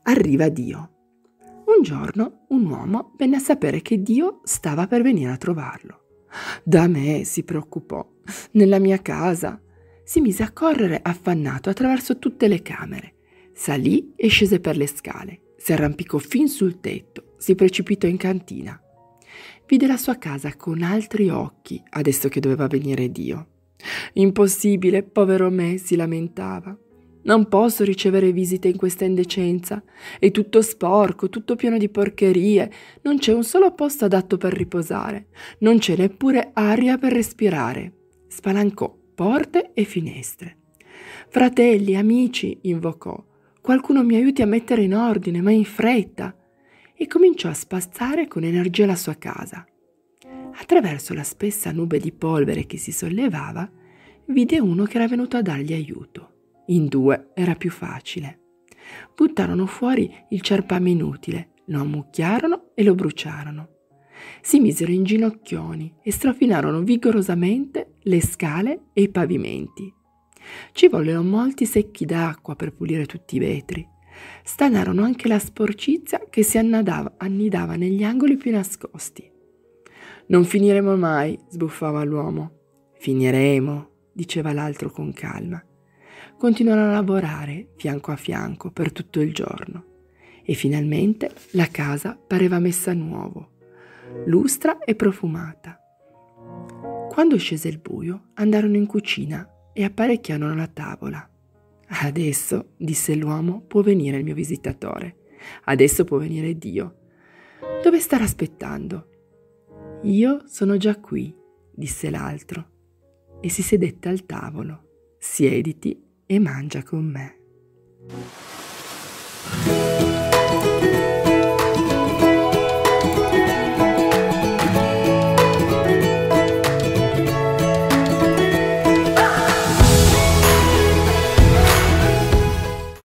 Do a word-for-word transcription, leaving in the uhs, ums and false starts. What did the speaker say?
arriva Dio. Un giorno un uomo venne a sapere che Dio stava per venire a trovarlo. Da me si preoccupò, nella mia casa. Si mise a correre affannato attraverso tutte le camere. Salì e scese per le scale, si arrampicò fin sul tetto, si precipitò in cantina. Vide la sua casa con altri occhi, adesso che doveva venire Dio. Impossibile, povero me, si lamentava. Non posso ricevere visite in questa indecenza. È tutto sporco, tutto pieno di porcherie. Non c'è un solo posto adatto per riposare. Non c'è neppure aria per respirare. Spalancò porte e finestre. Fratelli, amici, invocò. Qualcuno mi aiuti a mettere in ordine, ma in fretta. E cominciò a spazzare con energia la sua casa. Attraverso la spessa nube di polvere che si sollevava, vide uno che era venuto a dargli aiuto. In due era più facile. Buttarono fuori il cerpame inutile, lo ammucchiarono e lo bruciarono. Si misero in ginocchioni e strafinarono vigorosamente le scale e i pavimenti. Ci vollero molti secchi d'acqua per pulire tutti i vetri. Stanarono anche la sporcizia che si annidava, annidava negli angoli più nascosti. Non finiremo mai, sbuffava l'uomo. Finiremo, diceva l'altro con calma. Continuarono a lavorare fianco a fianco per tutto il giorno e finalmente la casa pareva messa a nuovo, lustra e profumata. Quando scese il buio, andarono in cucina e apparecchiarono la tavola. Adesso, disse l'uomo, può venire il mio visitatore. Adesso può venire Dio. Dove starà aspettando? Io sono già qui, disse l'altro, e si sedette al tavolo. Siediti e mangia con me.